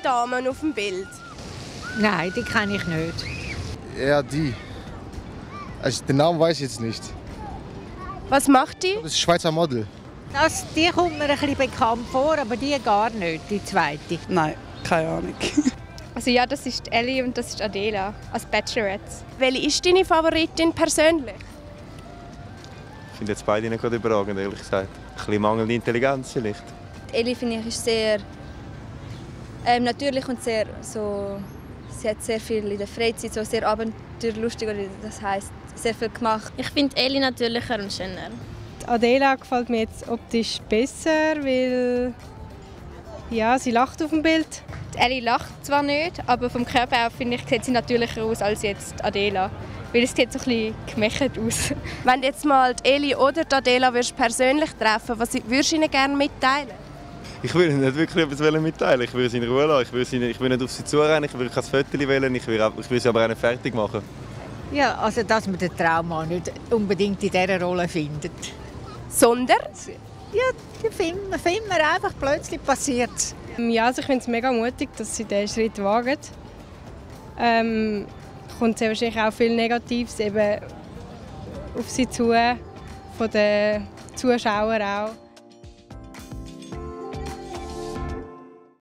Dame auf dem Bild? Nein, die kenne ich nicht. Ja, die. Also, den Namen weiß ich jetzt nicht. Was macht die? Das ist ein Schweizer Model. Die kommt mir ein bisschen bekannt vor, aber die gar nicht, die zweite. Nein, keine Ahnung. Also ja, das ist Ellie und das ist Adela als Bachelorette. Welche ist deine Favoritin persönlich? Ich finde jetzt beide nicht gerade überragend, ehrlich gesagt. Ein bisschen mangelnde Intelligenz vielleicht. Ellie finde ich ist sehr natürlich und sehr so. Sie hat sehr viel in der Freizeit, so sehr abenteuerlustig, das heisst sehr viel gemacht. Ich finde Ellie natürlicher und schöner. Adela gefällt mir jetzt optisch besser, weil ja, sie lacht auf dem Bild. Die Ellie lacht zwar nicht, aber vom Körper her finde ich, sieht sie natürlicher aus als jetzt Adela. Weil es sieht so ein bisschen gemächert aus. Wenn du jetzt mal die Ellie oder die Adela persönlich treffen, was würdest du ihnen gerne mitteilen? Ich würde nicht wirklich etwas mitteilen. Ich würde sie in Ruhe lassen. Ich will nicht auf sie zurennen. Ich will kein Foto wählen. Ich will sie aber auch nicht fertig machen. Ja, also dass man den Traummann nicht unbedingt in dieser Rolle findet. Sondern? Ja, die finden wir einfach plötzlich passiert. Ja, also ich finde es mega mutig, dass sie diesen Schritt wagen. Kommt sehr wahrscheinlich auch viel Negatives eben auf sie zu, von den Zuschauern auch.